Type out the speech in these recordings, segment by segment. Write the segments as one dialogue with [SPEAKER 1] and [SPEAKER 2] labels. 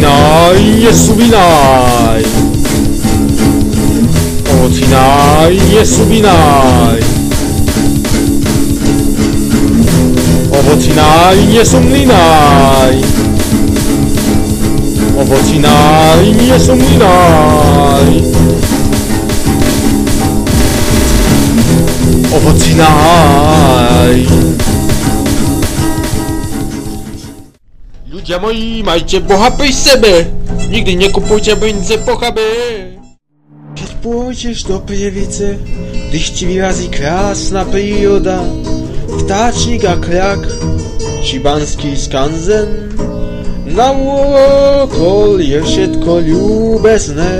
[SPEAKER 1] Ovocina je subinaj. Ovocina je subinaj. Ovocina je sumlinaj. Ovocina je sumlinaj. Ovocinaj. Ľudia moji, majte Boha pri sebe. Nikdy nekupujte brince pochabé. Keď pôjdeš do Prievidze, když ti vyrazí krásna príroda, vtáčnik a kľak, či banský skanzen, na okol je všetko ľúbezné.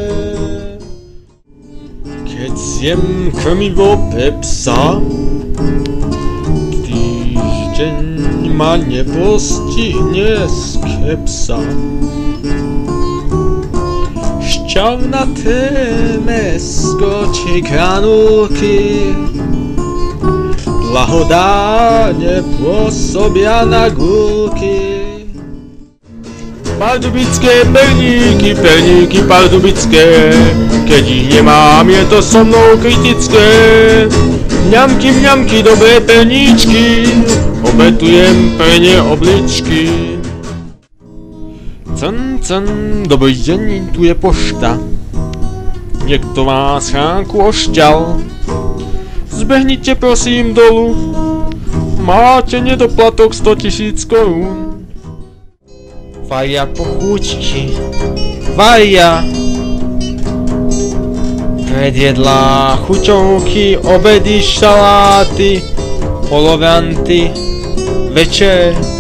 [SPEAKER 1] Keď zjem krmivo pre psa, týždeň ma nepostihne skepsa. Šťavnaté mäsko či granulky blahodárne pôsobia na gulky. Pardubické perníky pardubické, keď ich nemám, je to so mnou kritické. Mňamky, dobré perníčky, obetujem pre ne obličky. Dobrý deň, tu je pošta. Niekto má schránku ošťal. Zbehnite prosím dolu, máte nedoplatok 100 000 korún. Varia pochúťky, varia. Predjedlá chuťovky, obedy, šaláty, polovianty, večer.